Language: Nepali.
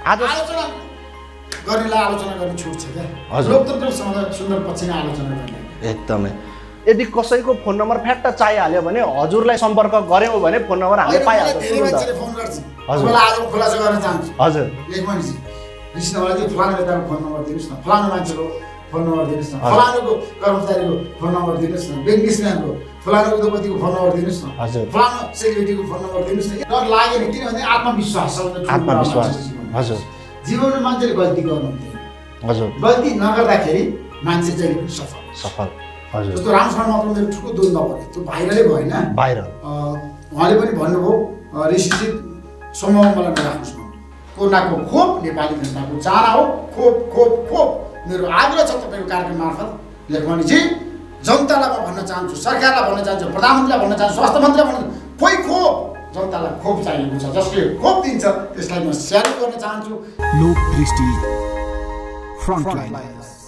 आज आलोचना गर्नेलाई आलोचना गर्ने छुट छ क्या लोकतन्त्र सुन्दर पक्ष नै आलोचना गर्ने एकदमै यदि कसैको फोन नम्बर फ्याट्ट चाहिहाल्यो भने हजुरलाई सम्पर्क गर्यौँ भने फोन नम्बर हामीले पाइहाल्छौँ धेरै मान्छेले फोन गर्छ मलाई आज खुलासा गर्न चाहन्छु हजुर लेखमणिजी कृष्णवाला चाहिँ फलानु नेताको फोन नम्बर दिनुहोस् न फलानु मान्छेको फोन नम्बर दिनुहोस् न फलानुको कर्मचारीको फोन नम्बर दिनुहोस् न बिजनेसम्यानको फलानु उद्योगपतिको फोन नम्बर दिनुहोस् न हजुर फलानु सेलिब्रिटीको फोन नम्बर दिनुहोस् न डर लाग्यो नि किनभने आत्मविश्वास हजुर जीवनमा मान्छेले गल्ती गर्नु हुँदैन हजुर गल्ती नगर्दाखेरि मान्छे चाहिँ पनि सफल हजुर जस्तो रामसँग मात्र मेरो ठुलो द्वन्द्व भयो त्यो भाइरलै भएन भाइरल उहाँले पनि भन्नुभयो ऋषिजी समूहमा मलाई नराख्नुहोस् न कोरोनाको खोप नेपाली जनताको चाहना हो खोप खोप खोप मेरो आग्रह छ तपाईँको कार्यक्रम मार्फत लेखमणिजी जनतालाई म भन्न चाहन्छु सरकारलाई भन्न चाहन्छु प्रधानमन्त्रीलाई भन्न चाहन्छु स्वास्थ्य मन्त्रीलाई भन्न खोइ खोप जनतालाई खोप चाहिएको छ जसले खोप दिन्छ त्यसलाई म स्यालुट गर्न चाहन्छु लोक दृष्टि फ्रन्टलाइन